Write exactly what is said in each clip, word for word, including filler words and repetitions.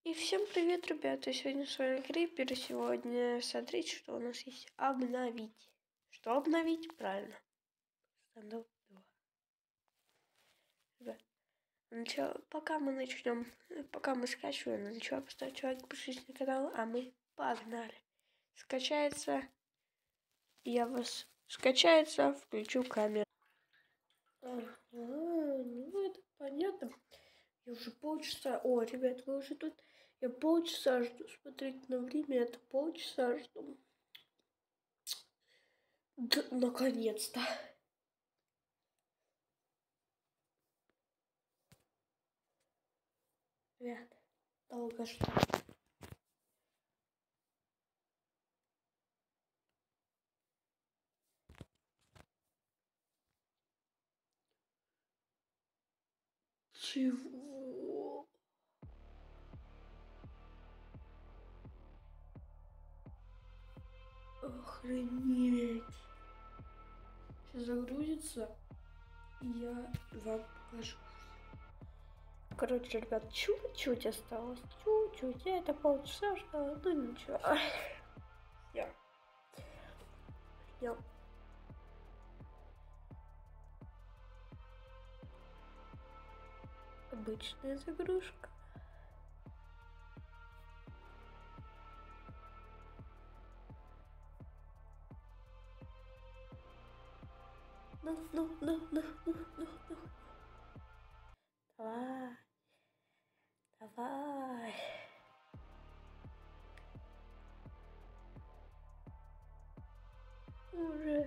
И всем привет, ребята! Сегодня с вами Крипер, и сегодня смотрите, что у нас есть обновить. Что обновить? Правильно. Стендап два. Ребят, начало, пока мы начнем, пока мы скачиваем, начала поставить человек, подпишитесь на канал, а мы погнали. Скачается, я вас скачается, включу камеру. Ага, ну это понятно. Я уже полчаса... О, ребят, вы уже тут... Я полчаса жду. Смотрите на время, это полчаса жду. Да, наконец-то. Ребят, долго ждать. Чего? Охренеть. Сейчас загрузится, и я вам покажу. Короче, ребят, чуть-чуть осталось. Чуть-чуть. Я это полчаса ждала, ну ничего. Я. Я. Обычная загрузка. Ну, ну, ну, ну, ну, ну, ну. Давай. Давай. Уже.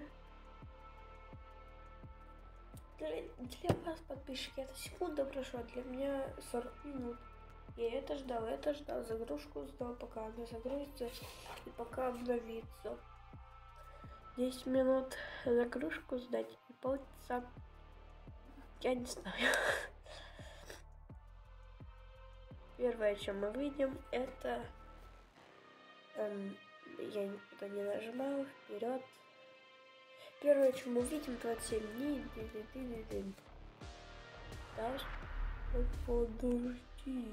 Для, для вас, подписчики, это секунда прошла, для меня сорок минут. Я это ждал, это ждал, загрузку ждал, пока она загрузится и пока обновится. десять минут загрузку ждать и полчаса. Я не знаю. Первое, чем мы видим, это... Эм, я никуда не нажимал, вперед. Первое, чем мы видим, двадцать семь дней. Да, подождите.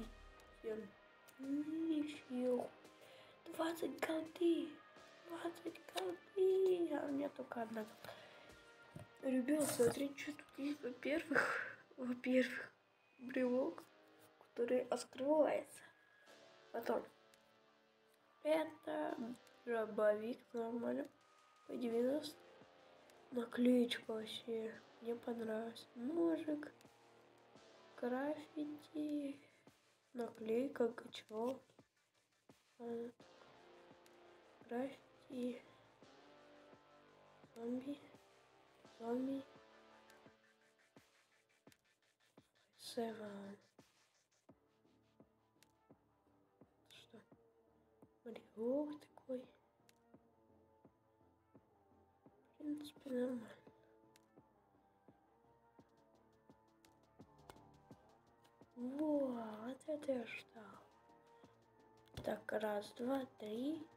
Ничего. двадцать голды. двадцать голды. А у меня только одна. Ребят, смотрите, что тут есть. Во-первых, во-первых, брелок, который открывается. Потом. Это дробовик, нормально. По девяносто. Наклеечка вообще. Мне понравилась. Ножик. Граффити. Наклейка, гачок. Граффити. Зомби. Зомби. Севен. Что? Брелок такой. В принципе, нормально. Во, вот это я ждал. Так, раз, два, три,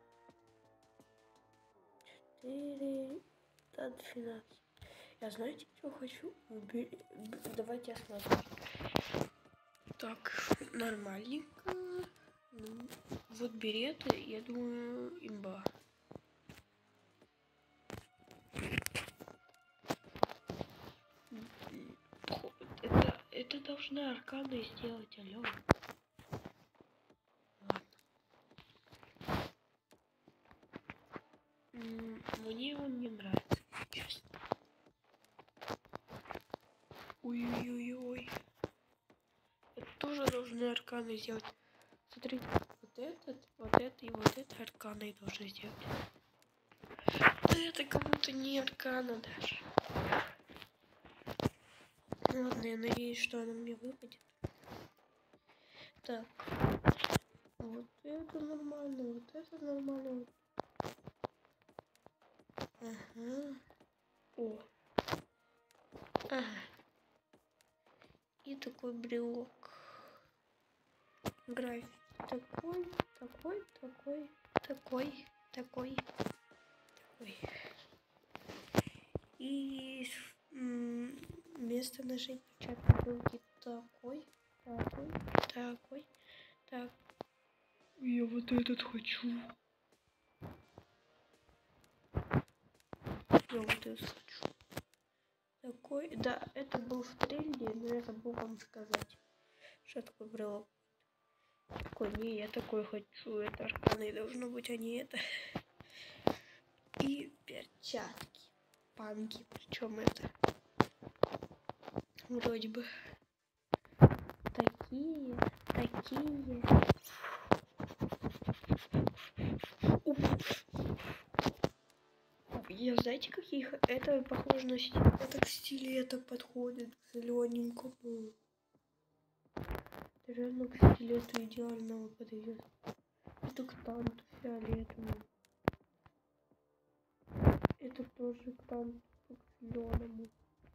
четыре, да, двенадцать. Я знаете, что хочу? Убери... Давайте я смотрю. Так, нормальненько. Ну, вот береты, я думаю, имба. Это, это должна аркана сделать, алло. Мне он не нравится, честно. Ой-ой-ой. Это тоже должны арканы сделать. Смотрите, вот этот, вот это и вот это арканы должны сделать. Да это как будто не аркана даже. Ну ладно, я надеюсь, что она мне выпадет. Так. Вот это нормально, вот это нормально. Ага. О. Ага. И такой брелок. График. Такой, такой, такой, такой, такой, такой. И место нажать печатной булки такой, такой, такой, так, Я вот этот хочу. Я вот этот хочу. Такой, да, это был в тренде, но я забыл вам сказать, что такое брелок. Такой, не, я такой хочу, это арканы должно быть, а не это. И перчатки, панки, причем это вроде бы такие, такие. Я знаете, каких? Это похоже на стиль. Это к стилю это подходит к зелененькому. Это реально к стилю это идеально подойдет. Это к танту фиолетовому. Это тоже к танту к зеленому.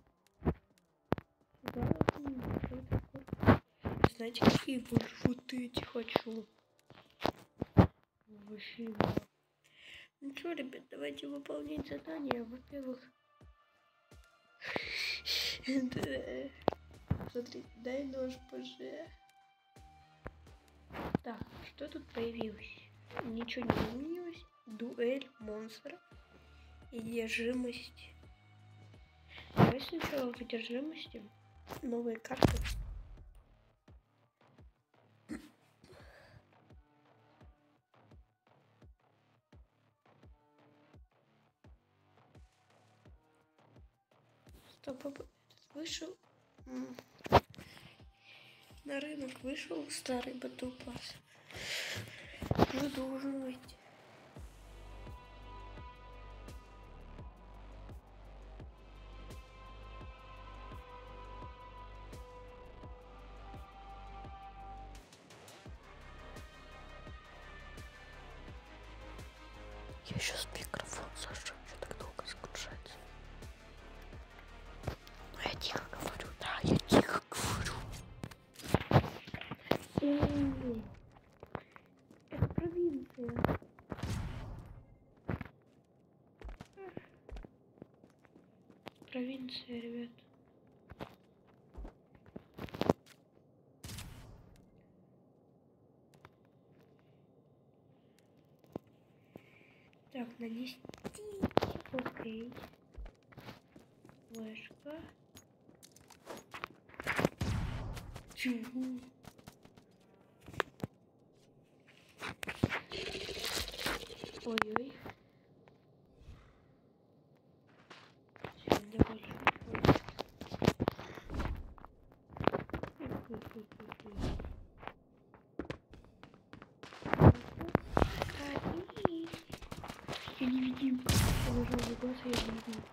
Да, знаете, какие больше вот эти хочу. Вообще, да. Ну что, ребят, давайте выполнять задание. Во-первых, смотри, дай нож позже. Так, что тут появилось? Ничего не изменилось. Дуэль монстров. И одержимость. Давай сначала в одержимости. Новые карты. Стоп, этот вышел. На рынок вышел старый батл пасс. Ну, должен выйти. Я сейчас микрофон зажжу, что так долго загружается. А я тихо говорю, да, я тихо говорю. Ой, это провинция. Провинция, ребят. Так, нанести. Окей. Флешка. Чего? Ой-ой. Сегодня большой. Я не видим. Я нажал на глаз, я не видим.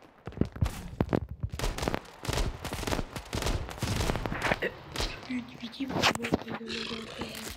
Я не видим, я нажал глаз.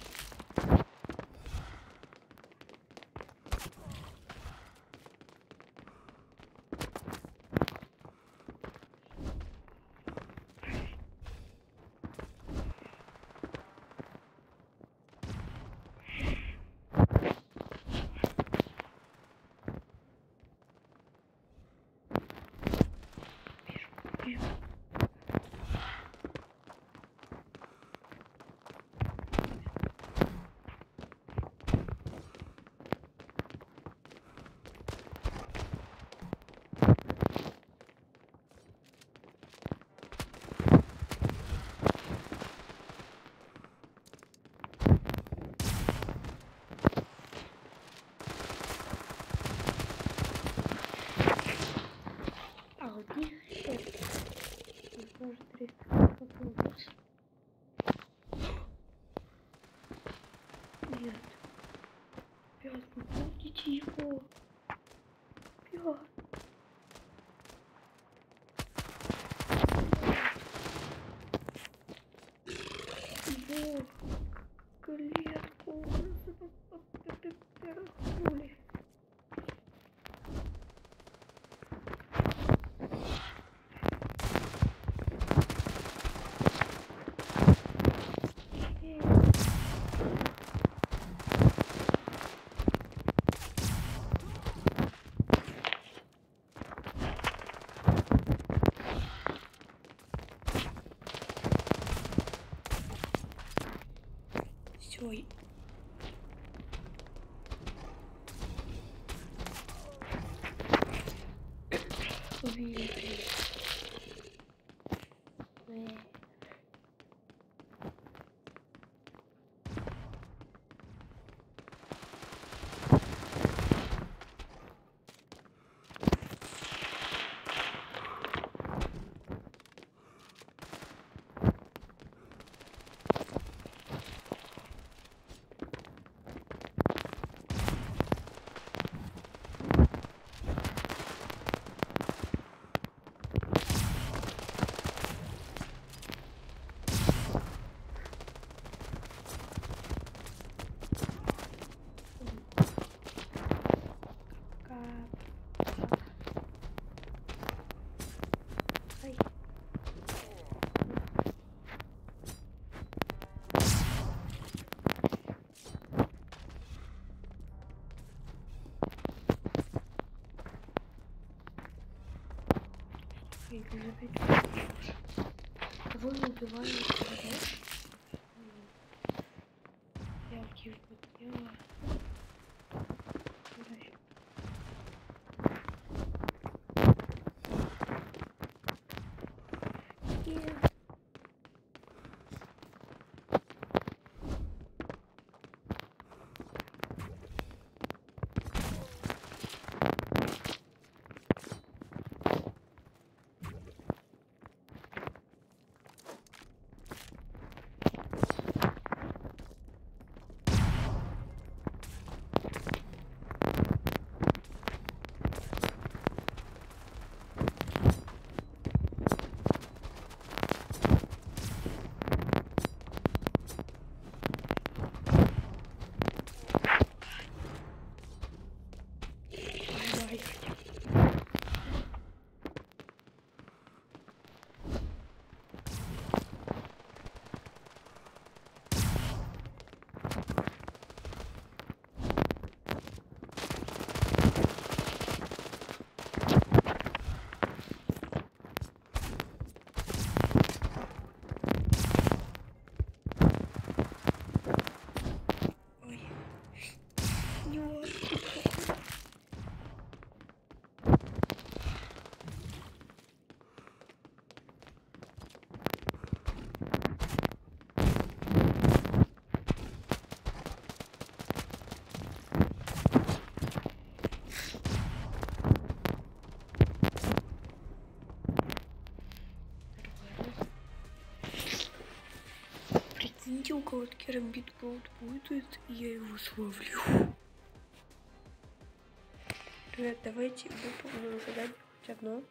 Нет. Пёс, вы помните его? Пёс. Его клетку перехнули. Ой. Ой. Кого не убивали, яркий вид тела. Прикиньте, у кого-то керамбит голд будет, и я его словлю. Ребят, давайте выполним задание хоть одно.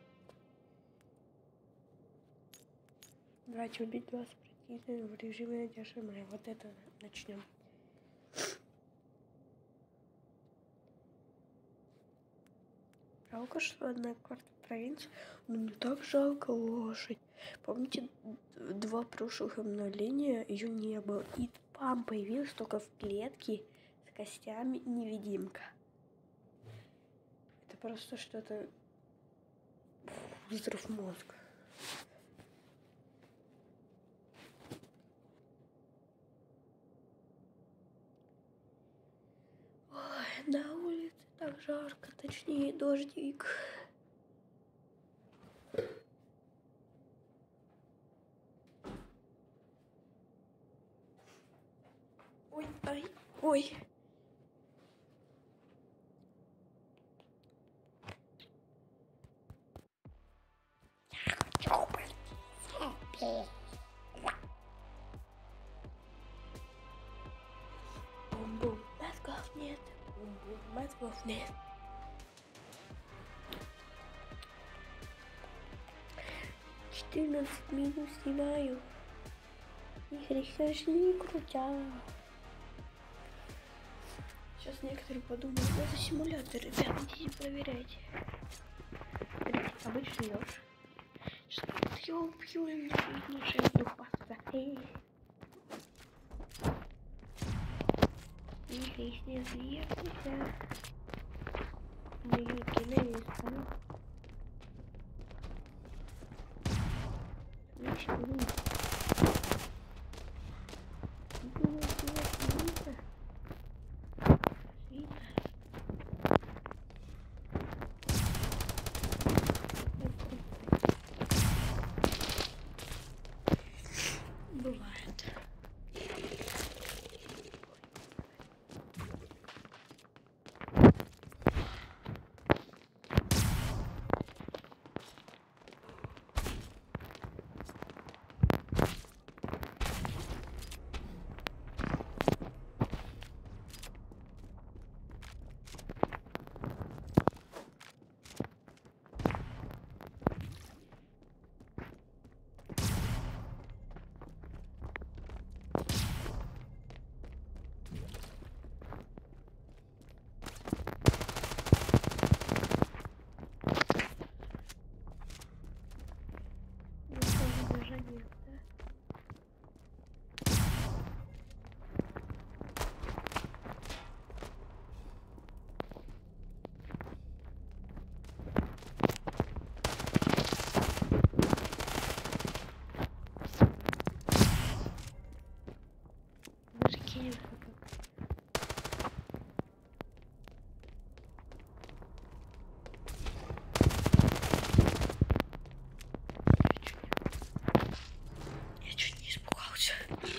Давайте убить два противника в режиме одержимого. Вот это начнем. Жалко, что одна карта провинции, но не так жалко лошадь. Помните, два прошлых обновления ее не было. И пам появилась только в клетке с костями невидимка. Это просто что-то... Взрыв мозга. Ой, на улице так жарко, точнее дождик. Ой, ай, ой. Бум-бум, мозгов нет. Бум-бум, мозгов нет. четырнадцать минут снимаю. И хрещешь не крутя. Сейчас некоторые подумают, ну это симулятор, ребят, идите проверяйте. Смотрите, обычный нож. Что я убью, и мне видно, что я буду хвастаться. Эй. И лишняя зверница. Мы кидаем стану. Отлично, ну. прикинь, сколько. Я чуть не испугался.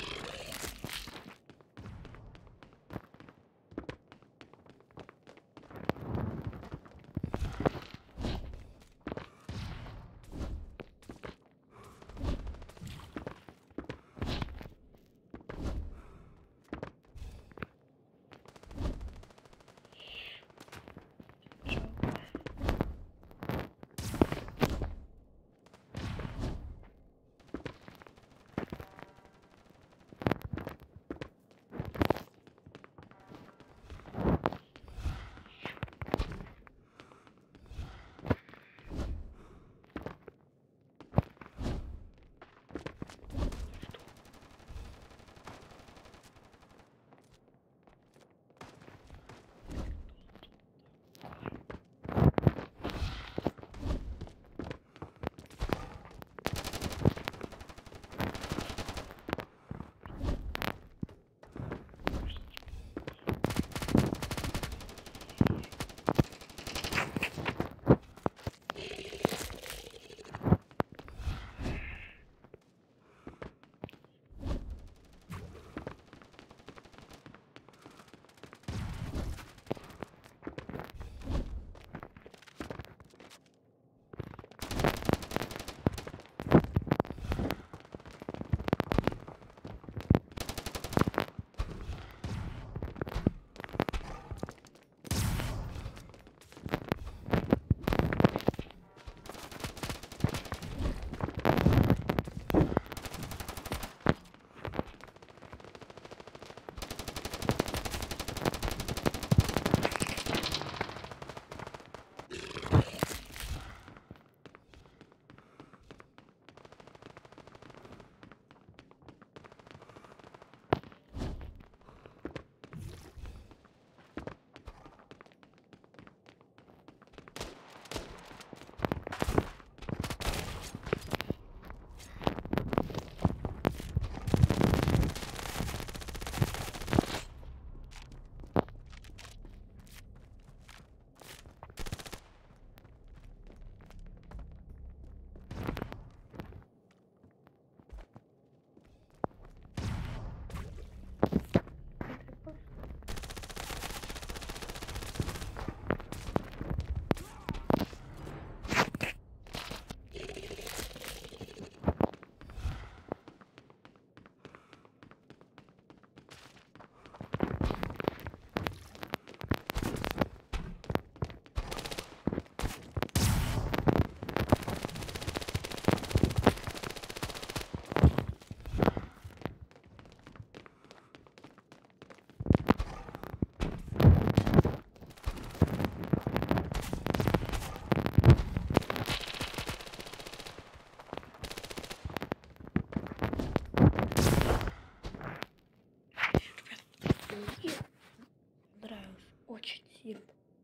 Очень сильно.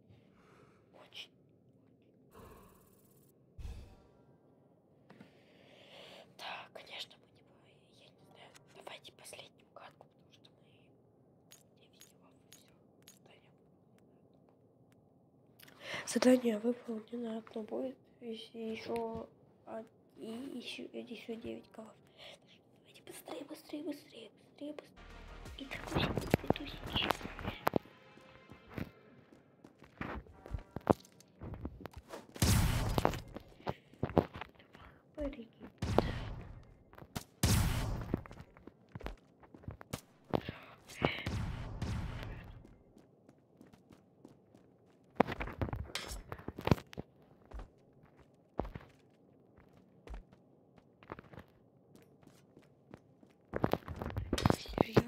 Очень. Да, конечно, мы не будем. Я не знаю. Давайте последнюю катку, потому что мы не видела все. Задание выполнено одно будет. Если еще и еще, еще девять голов. Давайте быстрее, быстрее, быстрее, быстрее, быстрее. И такой тусить. Серьезно.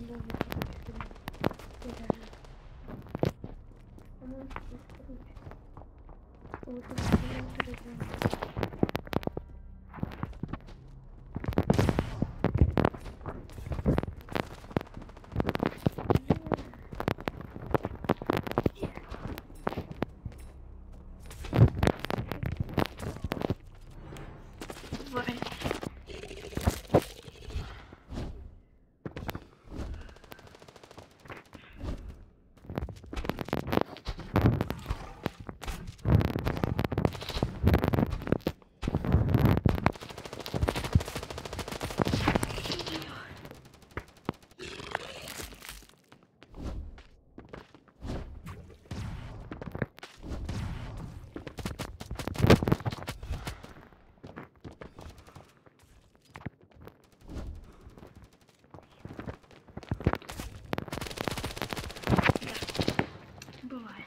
много короче. Реально. А может быть, короче. Вот это интересно. Давай. Бывает.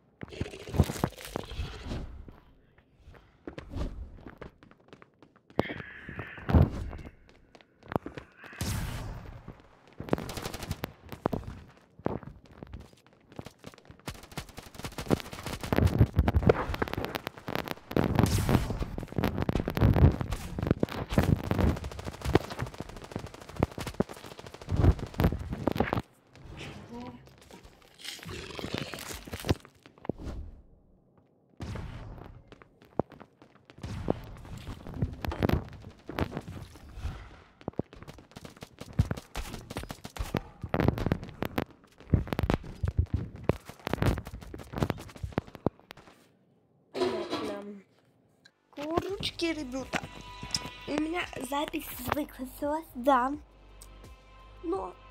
Курочки, ребята. У меня запись выключилась, да. Но